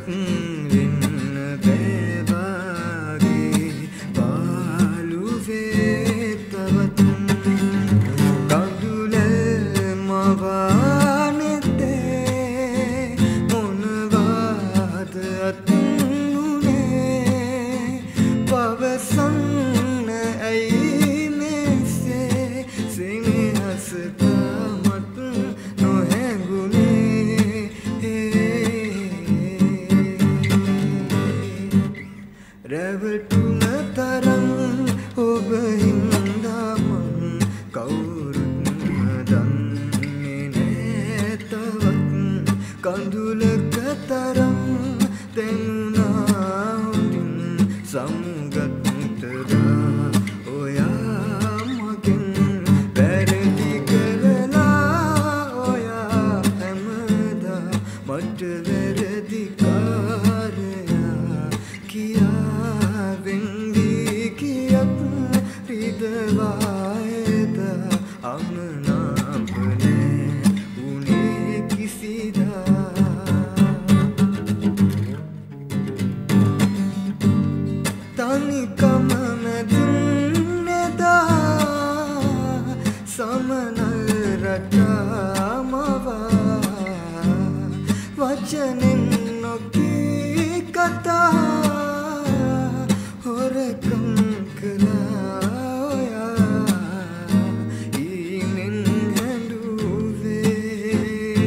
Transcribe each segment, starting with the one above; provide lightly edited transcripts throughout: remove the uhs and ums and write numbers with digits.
වෙන්න බෑවාගේ පාළුවේ තවත් කඳුල මවානෙතේ මොනවාද අත්නුනේ පවසන්න ඇයි මෙසේ සිනහස තමත් නොහැඟුනේ රැවටුන තරම් ඔබ හින්දා මං කවුරුත් දන්නේ නෑ තවත් කඳුලක තරම් තෙන්නා හොඳින් සමුගත්තදා ඔයා මගෙන් වැරදි කරලා ඔයා හැමදා මට වැරදිකාරයා කියා වෙන්දී කියත් රිදවායද අමනාපනේ උනේ කිසිදා තනිකම මැදින්නේදා සමනල් රටාමවා වචනෙන් නොකී කතා හොරකම් කළා ඔයා ඊනෙන් හැඬුවේ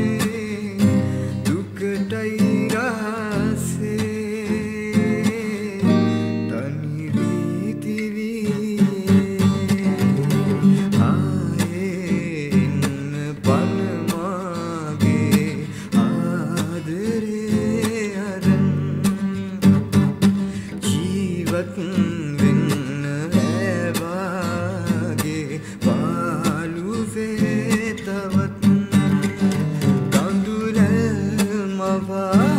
දුකටයි රහසේ තනි වී දිවි ආයේ එන්න පන මාගේ ආදරේ අරන් ජීවත් වෙන්න බෑවාගේ පාළුවේ තවත් කඳුල මවා